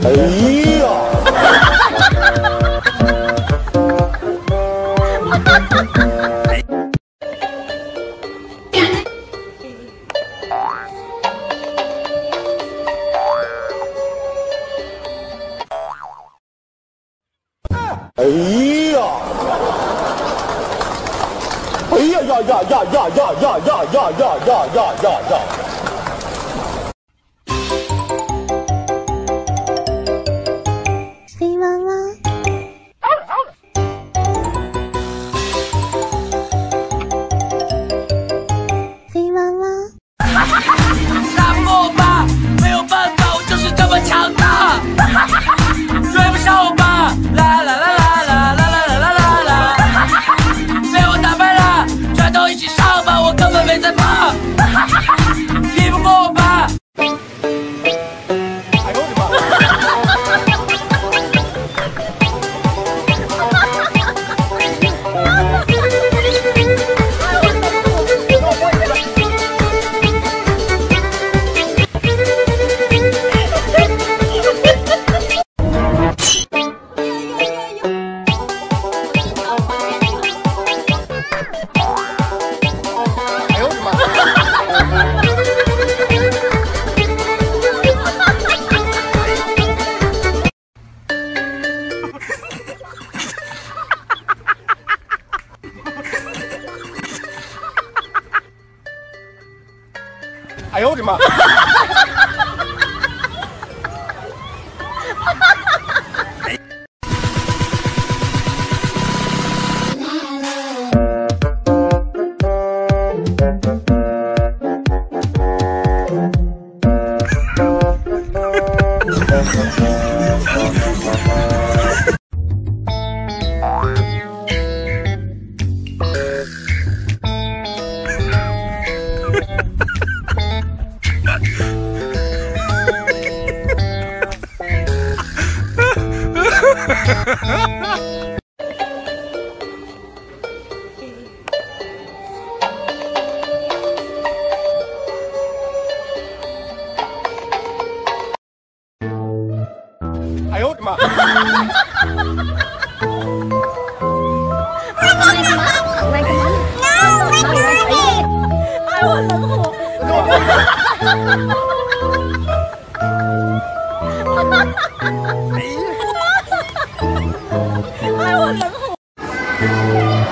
哎呀！哎呀！哎呀呀呀呀呀呀呀呀呀呀呀呀呀！ 飞娃娃，飞娃娃， 打不过我吧，没有办法，我就是这么强大。追不上我吧，啦啦啦啦啦啦啦啦啦啦，被我打败了，全都一起上吧，我根本没在怕。比不过我吧。 哎呦我的妈！哎呦我的妈！哎呦我的妈！ 哎我冷火！哎我冷火！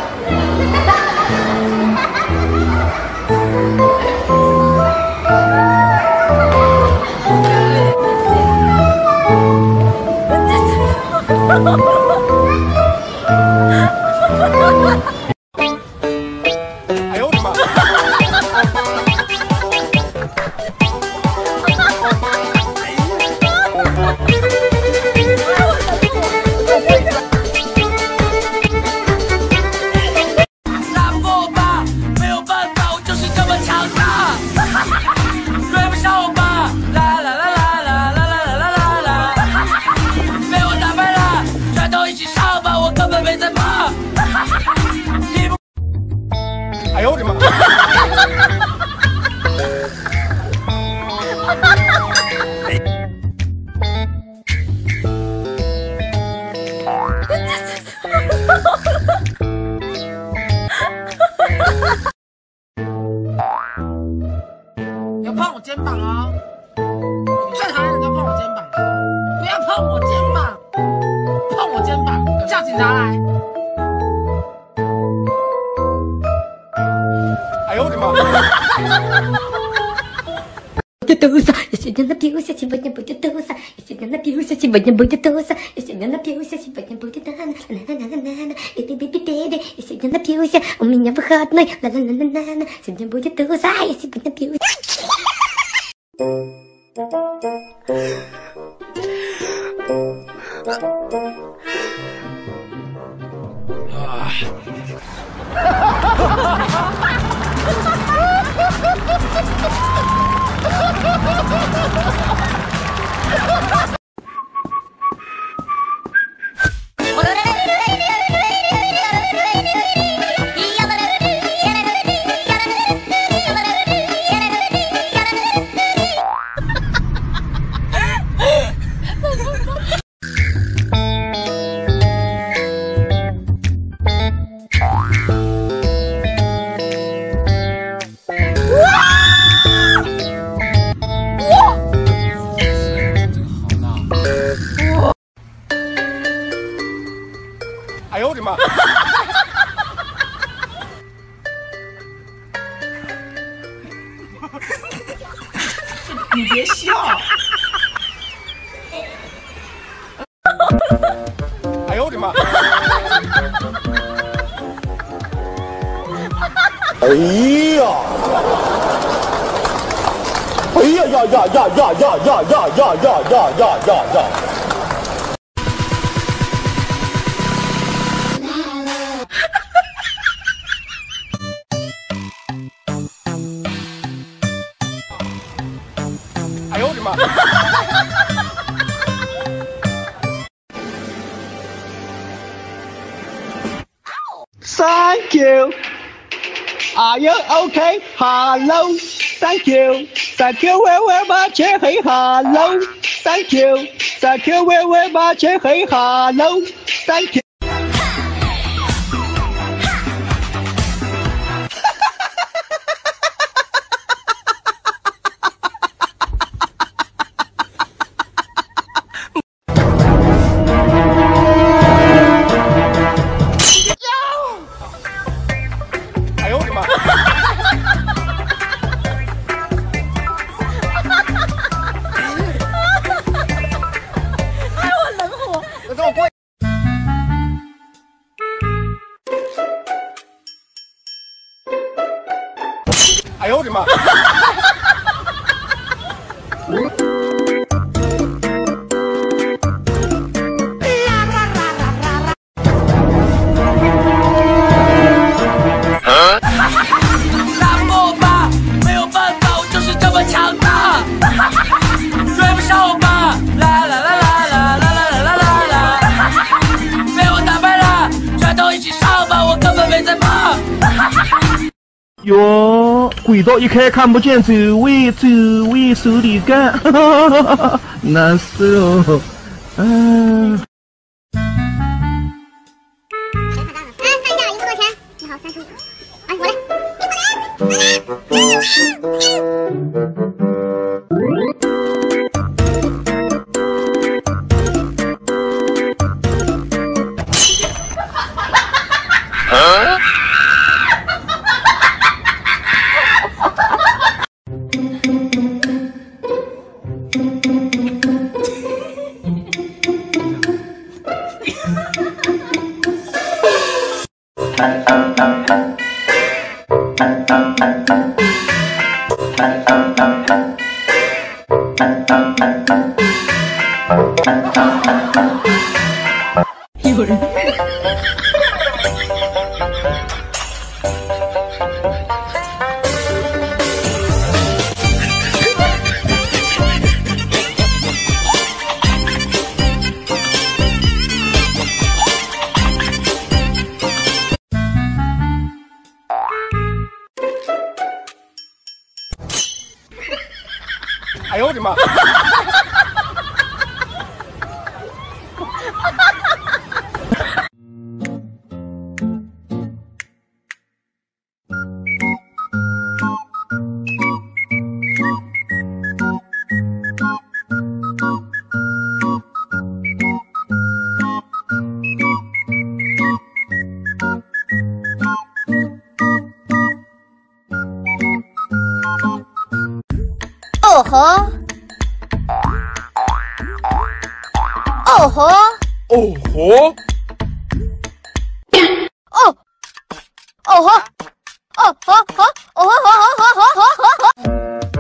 哎呦我的妈！ 打不过我吧，没有办法，我就是这么强大。追不上我吧，啦啦啦啦啦啦啦啦啦啦，被我打败了，全都一起上吧，我根本没在怕。比不哎呦我的妈！ 不要碰我肩膀哦！我最讨厌人家碰我肩膀，不要碰我肩膀，碰我肩膀，叫警察来！ 哎呦我的妈！ Tusa, сегодня напился, сегодня будет туса, сегодня напился, сегодня будет туса, сегодня напился, сегодня будет на-на-на-на-на-на, и сегодня напился, у меня выходной, на-на-на-на-на, сегодня будет туса, я сегодня напился. 你别笑。 哎呦我的妈！哎呀！哎呀呀呀呀呀呀呀呀呀呀呀呀呀呀！哎呦我的妈 ！Thank you. Are you okay? Hello. Thank you. Thank you very much. Hey, hello. Thank you. Thank you very much. Hey, hello. Thank you. 哎呦我的妈！ 哎，我冷火。 那让我过。哎呦我的妈！ 大木吧，没有办法，我就是这么强大，追不上我吧，啦啦啦啦啦啦啦啦啦啦，被我打败了，全都一起上吧，我根本没在怕。 哟，轨道一开看不见，走位手里干，难受。嗯。 看一下一共多少钱？你好，35。哎，我来， 有人。 哎呦我的妈！ 哦吼，哦吼， 哦吼！ 哦，哦吼，哦吼吼，哦吼吼吼吼吼吼吼。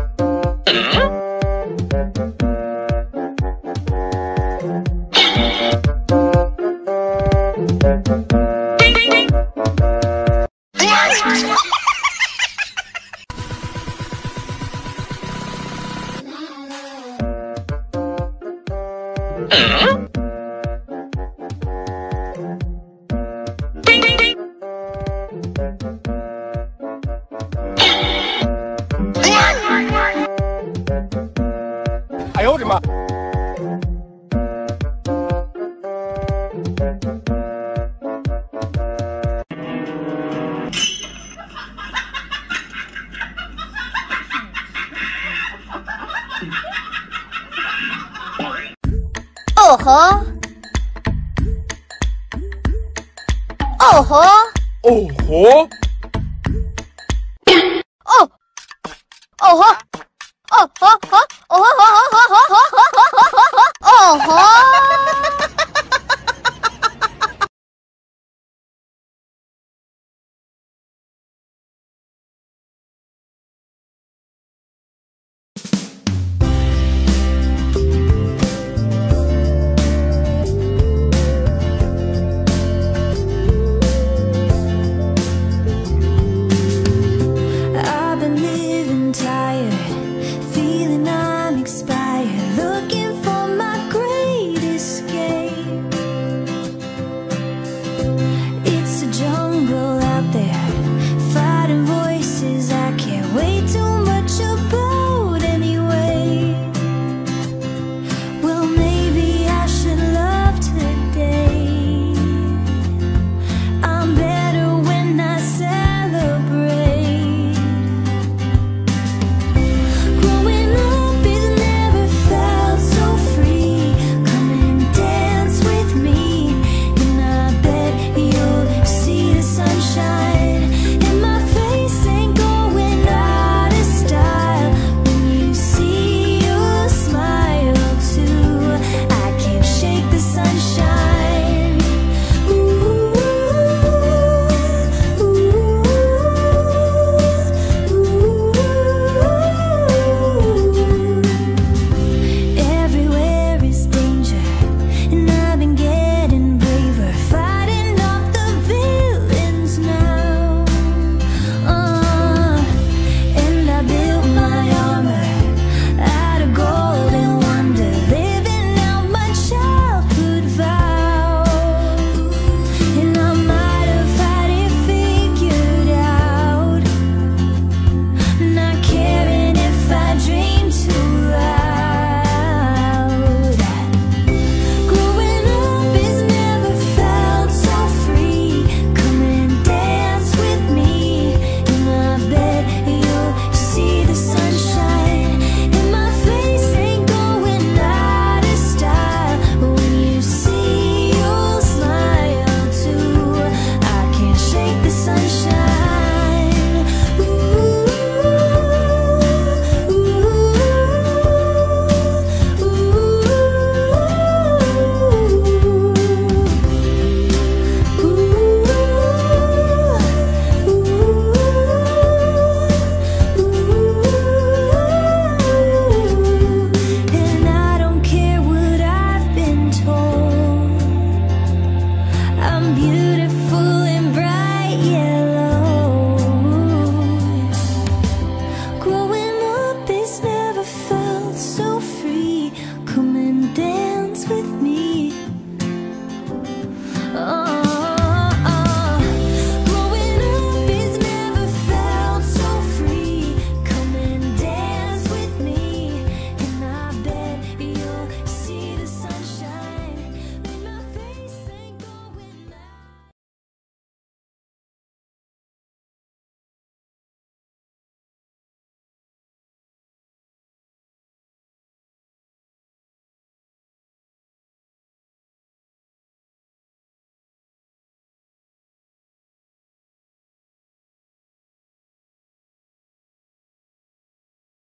哎呦我的妈！ 哦吼，哦吼， 哦吼！ 哦，哦吼，哦吼。